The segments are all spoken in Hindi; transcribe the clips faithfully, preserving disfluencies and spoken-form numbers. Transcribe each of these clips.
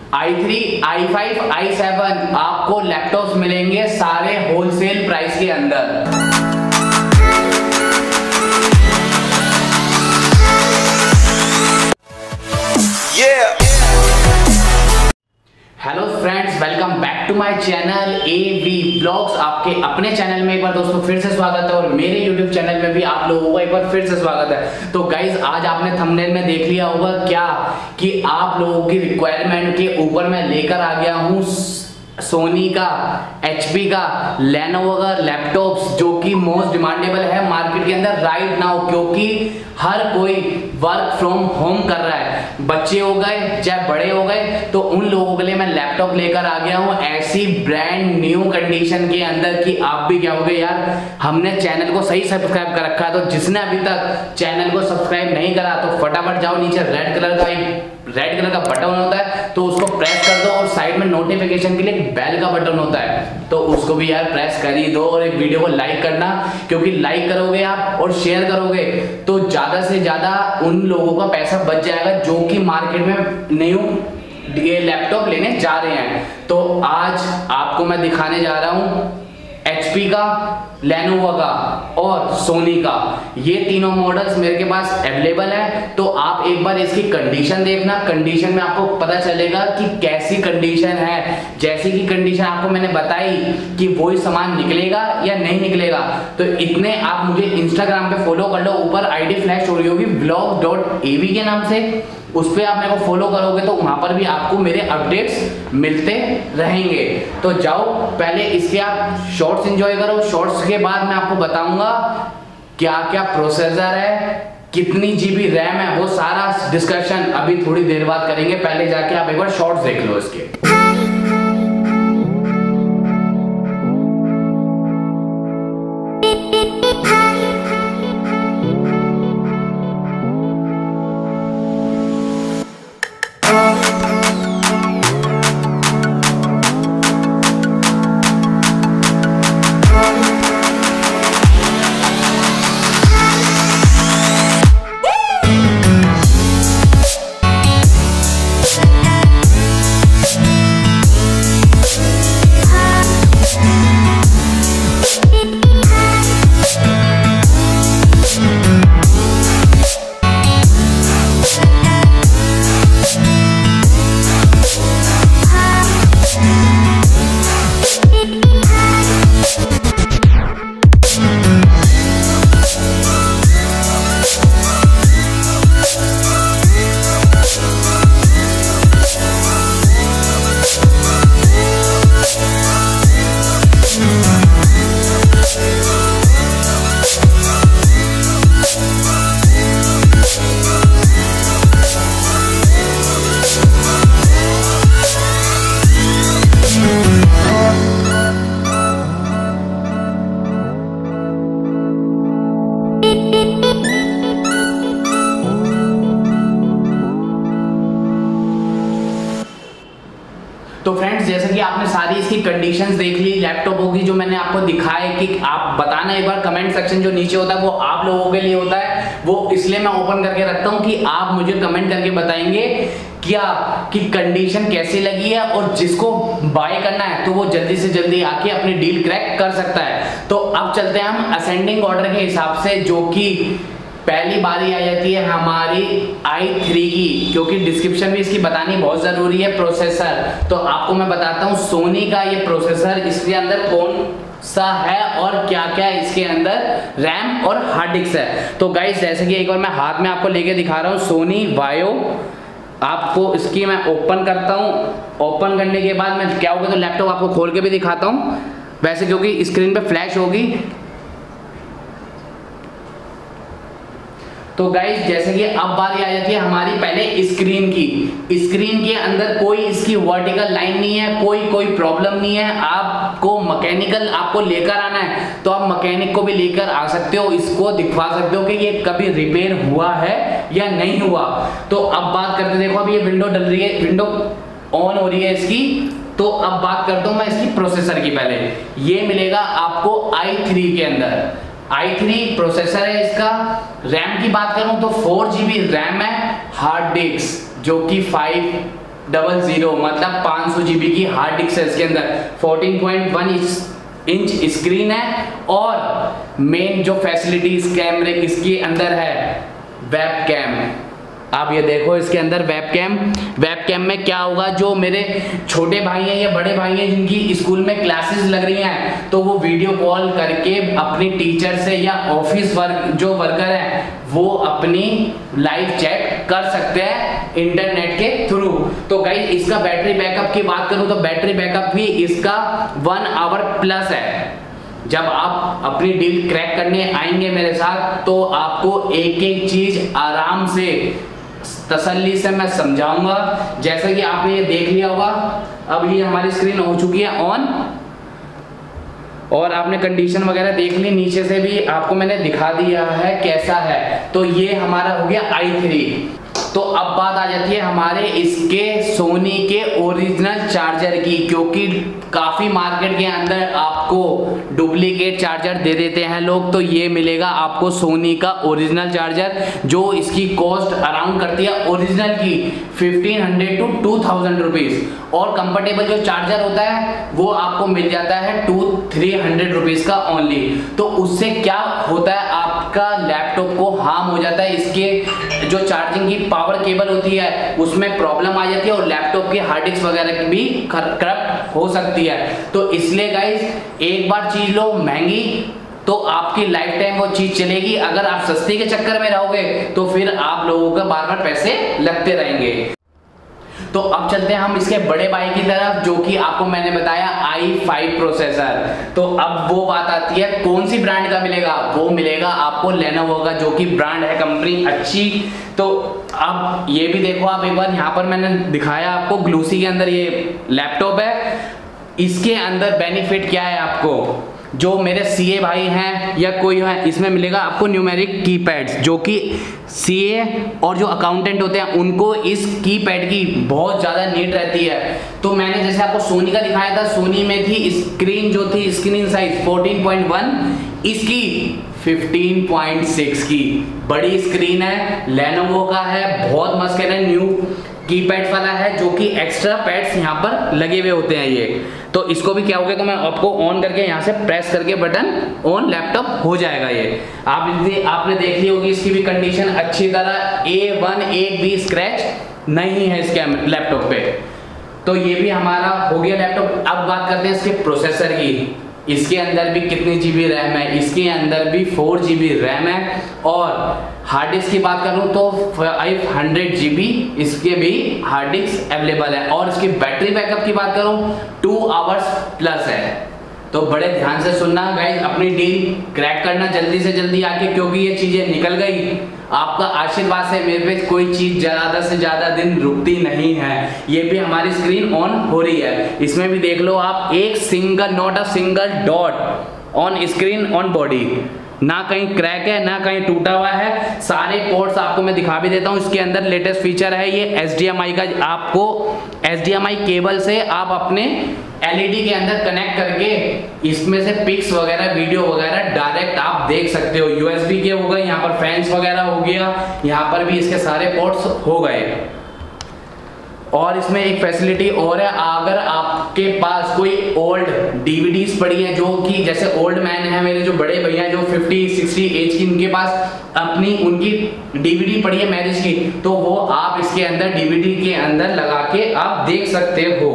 I three, I five, I seven आपको लैपटॉप्स मिलेंगे सारे होलसेल प्राइस के अंदर। Hello friends, welcome back to my channel A V vlogs. आपके अपने चैनल में एक बार दोस्तों फिर से स्वागत है और मेरे यूट्यूब चैनल में भी आप लोगों का एक बार फिर से स्वागत है। तो गाइज, आज आपने थंबनेल में देख लिया होगा क्या कि आप लोगों की रिक्वायरमेंट के ऊपर मैं लेकर आ गया हूँ सोनी का, एचपी का, लेनोवो का लैपटॉप्स जो कि मोस्ट डिमांडेबल है मार्केट के अंदर राइट नाउ, क्योंकि हर कोई वर्क फ्रॉम होम कर रहा है। बच्चे हो गए चाहे बड़े हो गए, तो उन लोगों के लिए मैं लैपटॉप लेकर आ गया हूं ऐसी ब्रांड न्यू कंडीशन के अंदर कि आप भी क्या होगे यार, हमने चैनल को सही सब्सक्राइब कर रखा है। तो जिसने अभी तक चैनल को सब्सक्राइब नहीं करा तो फटाफट जाओ, नीचे रेड कलर का एक रेड कलर का बटन होता है तो उसको प्रेस कर दो और साइड में नोटिफिकेशन के लिए बेल का बटन होता है तो उसको भी यार प्रेस कर ही दो। और एक वीडियो को लाइक करना, क्योंकि लाइक करोगे आप और शेयर करोगे तो ज्यादा से ज्यादा उन लोगों का पैसा बच जाएगा जो कि मार्केट में न्यू ये लैपटॉप लेने जा रहे हैं। तो आज आपको मैं दिखाने जा रहा हूं एचपी का, लेनोवो का और सोनी का। ये तीनों मॉडल्स मेरे के पास अवेलेबल है। तो आप एक बार इसकी कंडीशन देखना, कंडीशन में आपको पता चलेगा कि कैसी कंडीशन है। जैसी की कंडीशन आपको मैंने बताई कि वही सामान निकलेगा या नहीं निकलेगा। तो इतने आप मुझे इंस्टाग्राम पे फॉलो कर लो, ऊपर आईडी फ्लैश हो रही होगी ब्लॉग डॉट ए वी के नाम से, उस पर आप मेरे को फॉलो करोगे तो वहां पर भी आपको मेरे अपडेट्स मिलते रहेंगे। तो जाओ पहले इसके आप शॉर्ट्स एंजॉय करो, शॉर्ट्स के बाद मैं आपको बताऊंगा क्या क्या प्रोसेसर है, कितनी जीबी रैम है, वो सारा डिस्कशन अभी थोड़ी देर बाद करेंगे। पहले जाके आप एक बार शॉर्ट्स देख लो इसके। तो फ्रेंड्स, जैसे कि आपने सारी इसकी कंडीशंस देख ली लैपटॉपों की जो मैंने आपको दिखाए, कि आप बताना एक बार कमेंट सेक्शन जो नीचे होता है वो आप लोगों के लिए होता है, वो इसलिए मैं ओपन करके रखता हूं कि आप मुझे कमेंट करके बताएंगे क्या कि कंडीशन कैसी लगी है, और जिसको बाय करना है तो वो जल्दी से जल्दी आके अपनी डील क्रैक कर सकता है। तो अब चलते हैं हम असेंडिंग ऑर्डर के हिसाब से, जो कि पहली बारी आ जाती है हमारी आई थ्री की, क्योंकि डिस्क्रिप्शन में इसकी बतानी बहुत जरूरी है। प्रोसेसर तो आपको मैं बताता हूँ सोनी का ये प्रोसेसर, इसके अंदर कौन सा है और क्या क्या इसके अंदर रैम और हार्ड डिस्क है। तो गाइस, जैसे कि एक बार मैं हाथ में आपको लेके दिखा रहा हूँ सोनी वायो, आपको इसकी मैं ओपन करता हूँ। ओपन करने के बाद मैं क्या होगा तो लैपटॉप आपको खोल के भी दिखाता हूँ वैसे, क्योंकि स्क्रीन पे फ्लैश होगी। तो गाइस, जैसे कि अब बारी आ जाती है हमारी पहले स्क्रीन की। स्क्रीन के अंदर कोई इसकी वर्टिकल लाइन नहीं है, कोई कोई प्रॉब्लम नहीं है। आपको मैकेनिकल आपको लेकर आना है तो आप मैकेनिक को भी लेकर आ सकते हो, इसको दिखवा सकते हो कि ये कभी रिपेयर हुआ है या नहीं हुआ। तो अब बात करते, देखो अब ये विंडो डल रही है, विंडो ऑन हो रही है इसकी। तो अब बात करता हूं मैं इसकी प्रोसेसर की। पहले ये मिलेगा आपको आई थ्री के अंदर, आई थ्री प्रोसेसर है इसका। रैम की बात करूं तो फोर जीबी रैम है, हार्ड डिस्क जो कि फाइव डबल जीरो मतलब पाँच सौ जीबी की हार्ड डिस्क है इसके अंदर। Fourteen point one inch screen है और मेन जो फैसिलिटीज कैमरे इसके अंदर है वेब कैम। आप ये देखो इसके अंदर वेब कैम। वेब कैम में क्या होगा, जो मेरे छोटे भाई हैं या बड़े भाई हैं जिनकी स्कूल में क्लासेस लग रही हैं तो वो वीडियो कॉल करके अपनी टीचर से या ऑफिस वर्क जो वर्कर है वो अपनी लाइव चैट कर सकते हैं इंटरनेट के थ्रू। तो गाइस इसका बैटरी बैकअप की बात करूं तो बैटरी बैकअप भी इसका वन आवर प्लस है। जब आप अपनी डील क्रैक करने आएंगे मेरे साथ तो आपको एक एक चीज आराम से तसल्ली से मैं समझाऊंगा। जैसे कि आपने ये देख लिया होगा, अब ये हमारी स्क्रीन हो चुकी है ऑन और आपने कंडीशन वगैरह देख ली, नीचे से भी आपको मैंने दिखा दिया है कैसा है। तो ये हमारा हो गया आई थ्री। तो अब बात आ जाती है हमारे इसके सोनी के ओरिजिनल चार्जर की, क्योंकि काफी मार्केट के अंदर आपको डुप्लीकेट चार्जर दे देते हैं लोग। तो ये मिलेगा आपको सोनी का ओरिजिनल चार्जर, जो इसकी कॉस्ट अराउंड करती है ओरिजिनल की fifteen hundred to two thousand rupees और कंफर्टेबल जो चार्जर होता है वो आपको मिल जाता है टू थ्री हंड्रेड रुपीज का ओनली। तो उससे क्या होता है, आपका लैपटॉप को हार्म हो जाता है। इसके जो चार्जिंग की पावर केबल होती है उसमें प्रॉब्लम आ जाती है और लैपटॉप की हार्ड डिस्क वगैरह भी करप्ट हो सकती है। तो इसलिए गाइस एक बार चीज लो महंगी तो आपकी लाइफ टाइम वो चीज चलेगी। अगर आप सस्ती के चक्कर में रहोगे तो फिर आप लोगों को बार बार पैसे लगते रहेंगे। तो अब चलते हैं हम इसके बड़े भाई की तरफ, जो कि आपको मैंने बताया आई फाइव प्रोसेसर। तो अब वो बात आती है कौन सी ब्रांड का मिलेगा, वो मिलेगा आपको लेनोवो का, जो कि ब्रांड है कंपनी अच्छी। तो अब ये भी देखो आप एक बार, यहाँ पर मैंने दिखाया आपको ग्लूसी के अंदर ये लैपटॉप है। इसके अंदर बेनिफिट क्या है आपको, जो मेरे सीए भाई हैं या कोई है, इसमें मिलेगा आपको न्यूमेरिक कीपैड्स, जो कि सीए और जो अकाउंटेंट होते हैं उनको इस कीपैड की बहुत ज़्यादा नीड रहती है। तो मैंने जैसे आपको सोनी का दिखाया था, सोनी में थी स्क्रीन जो थी screen size fourteen point one, इसकी फिफ्टीन पॉइंट सिक्स की बड़ी स्क्रीन है। लेनोवो का है, बहुत मस्त है, न्यू कीपैड वाला है, जो कि एक्स्ट्रा पैड्स यहाँ पर लगे हुए होते हैं ये। तो इसको भी क्या होगा, तो मैं आपको ऑन करके यहाँ से प्रेस करके बटन ऑन लैपटॉप हो जाएगा ये। आप आपने देख ली होगी इसकी भी कंडीशन अच्छी तरह, ए वन एक भी स्क्रैच नहीं है इसके लैपटॉप पे। तो ये भी हमारा हो गया लैपटॉप। अब बात करते हैं इसके प्रोसेसर की। इसके अंदर भी कितनी जीबी रैम है, इसके अंदर भी फोर जीबी रैम है और हार्ड डिस्क की बात करूं तो फाइव हंड्रेड जीबी इसके भी हार्ड डिस्क अवेलेबल है। और इसकी बैटरी बैकअप की बात करूं टू आवर्स प्लस है। तो बड़े ध्यान से सुनना गाइस, अपनी डील क्रैक करना जल्दी से जल्दी आके, क्योंकि ये चीजें निकल गई। आपका आशीर्वाद से मेरे पे कोई चीज ज्यादा से ज्यादा दिन रुकती नहीं है। ये भी हमारी स्क्रीन ऑन हो रही है, इसमें भी देख लो आप, एक single not a single dot on screen on body, ना कहीं क्रैक है ना कहीं टूटा हुआ है। सारे पोर्ट्स आपको मैं दिखा भी देता हूँ। इसके अंदर लेटेस्ट फीचर है ये एच डी एम आई का, आपको H D M I cable से आप अपने एल ई डी के अंदर कनेक्ट करके इसमें से पिक्स वगैरह वीडियो वगैरह डायरेक्ट आप देख सकते हो। यू एस बी के हो गए, यहाँ पर फैंस वगैरह हो गया, यहाँ पर भी इसके सारे पोर्ट्स हो गए। और इसमें एक फैसिलिटी और है, अगर आपके पास कोई ओल्ड डीवीडीज पड़ी है, जो कि जैसे ओल्ड मैन है, मेरे जो बड़े भैया जो फिफ्टी सिक्सटी एज की, उनके पास अपनी उनकी डीवीडी पड़ी है मैरिज की, तो वो आप इसके अंदर डीवीडी के अंदर लगा के आप देख सकते हो।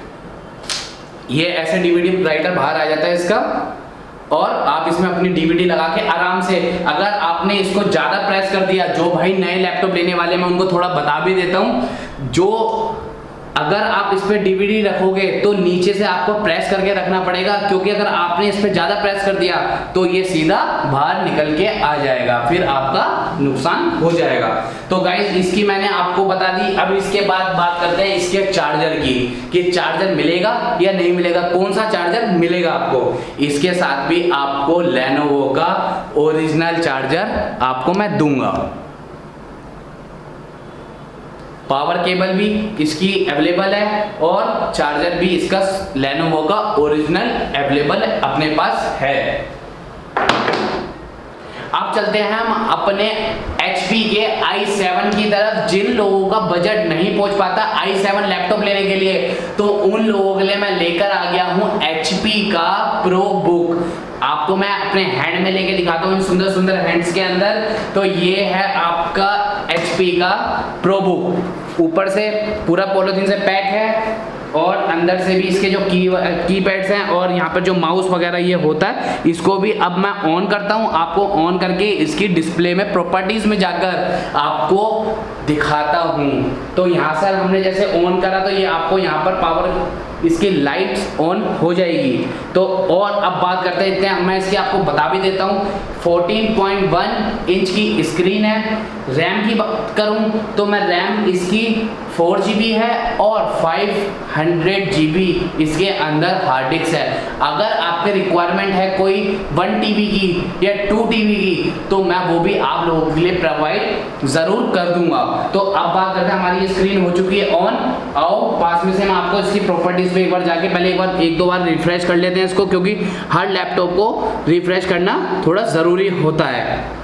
ये ऐसे डीवीडी राइटर बाहर आ जाता है इसका, और आप इसमें अपनी डीवीडी लगा के आराम से, अगर आपने इसको ज्यादा प्रेस कर दिया, जो भाई नए लैपटॉप लेने वाले मैं उनको थोड़ा बता भी देता हूं, जो अगर आप इस पे डीवीडी रखोगे तो नीचे से आपको प्रेस करके रखना पड़ेगा, क्योंकि अगर आपने इस पे ज्यादा प्रेस कर दिया तो ये सीधा बाहर निकल के आ जाएगा, फिर आपका नुकसान हो जाएगा। तो गाइस इसकी मैंने आपको बता दी। अब इसके बाद बात करते हैं इसके चार्जर की, कि चार्जर मिलेगा या नहीं मिलेगा, कौन सा चार्जर मिलेगा आपको। इसके साथ भी आपको लेनोवो का ओरिजिनल चार्जर आपको मैं दूंगा। पावर केबल भी इसकी अवेलेबल है और चार्जर भी इसका लेनोवो का ओरिजिनल अवेलेबल अपने पास है। अब चलते हैं हम अपने एच पी के आई सेवन की तरफ। जिन लोगों का बजट नहीं पहुंच पाता आई सेवन लैपटॉप लेने के लिए, तो उन लोगों के लिए मैं लेकर आ गया हूं एच पी का प्रो बुक। आपको मैं अपने हैंड में लेके दिखाता हूँ, सुंदर सुंदर हैंड्स के अंदर। तो ये है आपका एच पी का प्रो बुक। ऊपर से पूरा पॉलीथीन से पैक है और अंदर से भी इसके जो की की पैड्स हैं और यहाँ पर जो माउस वगैरह ये होता है, इसको भी अब मैं ऑन करता हूँ। आपको ऑन करके इसकी डिस्प्ले में प्रॉपर्टीज में जाकर आपको दिखाता हूँ। तो यहाँ से हमने जैसे ऑन करा तो ये आपको यहाँ पर पावर इसकी लाइट्स ऑन हो जाएगी। तो और अब बात करते हैं, इतने मैं इसकी आपको बता भी देता हूँ। फोर्टीन पॉइंट वन इंच की स्क्रीन है। रैम की बात करूँ तो मैं रैम इसकी फोर जी बी है और फाइव हंड्रेड जी बी इसके अंदर हार्ड डिस्क है। अगर आपके रिक्वायरमेंट है कोई वन टी बी की या टू टी बी की, तो मैं वो भी आप लोगों के लिए प्रोवाइड ज़रूर कर दूंगा। तो अब बात करते हैं, हमारी स्क्रीन हो चुकी है ऑन। आओ पास में से मैं आपको इसकी प्रॉपर्टीज पे एक बार जाके पहले एक बार एक दो बार रिफ्रेश कर लेते हैं इसको, क्योंकि हर लैपटॉप को रिफ्रेश करना थोड़ा ज़रूरी होता है।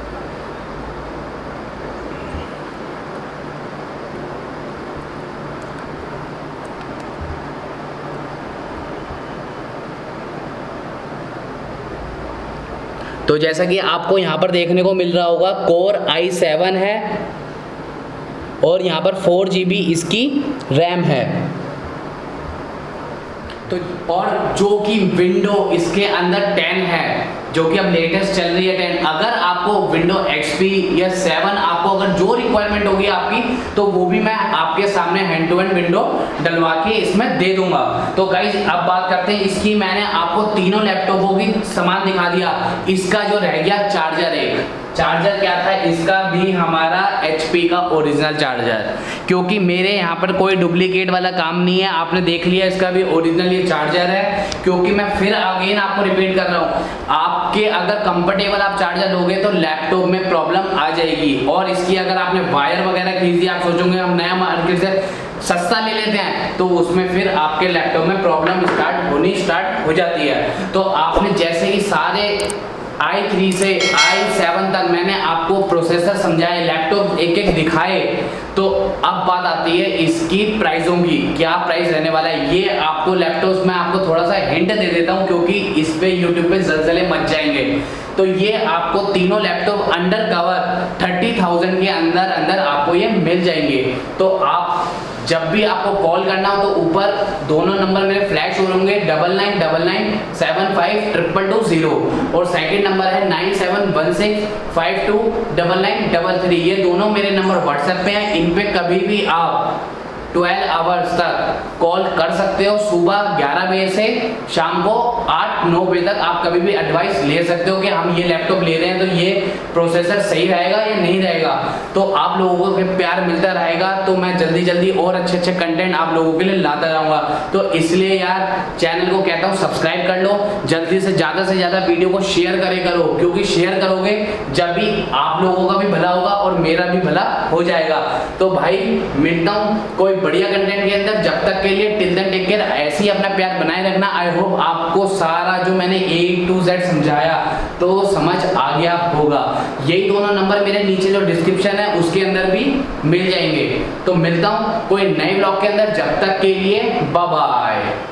तो जैसा कि आपको यहाँ पर देखने को मिल रहा होगा, कोर आई सेवन है और यहाँ पर फोर जी बी इसकी रैम है। तो और जो कि विंडो इसके अंदर टेन है, जो कि अब लेटेस्ट चल रही है टेन। अगर आपको विंडो एक्सपी या सेवन आपको अगर जो रिक्वायरमेंट होगी आपकी, तो वो भी मैं आपके सामने हैंड टू हैंड विंडो डलवा के इसमें दे दूंगा। तो गाइज अब बात करते हैं इसकी। मैंने आपको तीनों लैपटॉपों की सामान दिखा दिया। इसका जो रह गया चार्जर, एक चार्जर क्या था इसका भी हमारा एच पी का ओरिजिनल चार्जर, क्योंकि मेरे यहाँ पर कोई डुप्लीकेट वाला काम नहीं है। आपने देख लिया, इसका भी ओरिजिनल ये चार्जर है। क्योंकि मैं फिर अगेन आपको रिपीट कर रहा हूँ, आपके अगर कंफर्टेबल आप चार्जर लोगे तो लैपटॉप में प्रॉब्लम आ जाएगी। और इसकी अगर आपने वायर वगैरह खरीदी, आप सोचोगे हम नया मार्केट से सस्ता ले लेते हैं, तो उसमें फिर आपके लैपटॉप में प्रॉब्लम स्टार्ट होनी स्टार्ट हो जाती है। तो आपने जैसे ही सारे आई थ्री से आई सेवन तक मैंने आपको प्रोसेसर समझाए, लैपटॉप एक एक दिखाए, तो अब बात आती है इसकी प्राइसों की। क्या प्राइस रहने वाला है ये आपको लैपटॉप में आपको थोड़ा सा हिंट दे देता हूँ, क्योंकि इस पे यूट्यूब पे जलजले मच जाएंगे। तो ये आपको तीनों laptop under cover thirty thousand के अंदर अंदर आपको ये मिल जाएंगे। तो आप जब भी आपको कॉल करना हो तो ऊपर दोनों नंबर मेरे फ्लैश हो होंगे, double nine double nine seven five triple two zero, और सेकंड नंबर है nine seven one six five two double nine double three. ये दोनों मेरे नंबर व्हाट्सएप पे हैं। इन पे कभी भी आप ट्वेल्व आवर्स तक कॉल कर सकते हो। सुबह ग्यारह बजे से शाम को आठ नौ बजे तक आप कभी भी एडवाइस ले सकते हो कि हम ये लैपटॉप ले रहे हैं तो ये प्रोसेसर सही रहेगा या नहीं रहेगा। तो आप लोगों को प्यार मिलता रहेगा, तो मैं जल्दी जल्दी और अच्छे अच्छे कंटेंट आप लोगों के लिए लाता रहूँगा। तो इसलिए यार चैनल को कहता हूँ सब्सक्राइब कर लो, जल्दी से ज़्यादा से ज़्यादा वीडियो को शेयर करे करो, क्योंकि शेयर करोगे जब भी आप लोगों का भी भला होगा और मेरा भी भला हो जाएगा। तो भाई मिलता हूँ कोई बढ़िया कंटेंट के अंदर। जब तक के लिए टिल देन टेक केयर, ऐसे ही अपना प्यार बनाए रखना। आई होप आपको सारा जो मैंने ए टू जेड समझाया तो समझ आ गया होगा। यही दोनों नंबर मेरे नीचे जो डिस्क्रिप्शन है उसके अंदर भी मिल जाएंगे। तो मिलता हूं कोई नए ब्लॉग के अंदर, जब तक के लिए बाय बाय।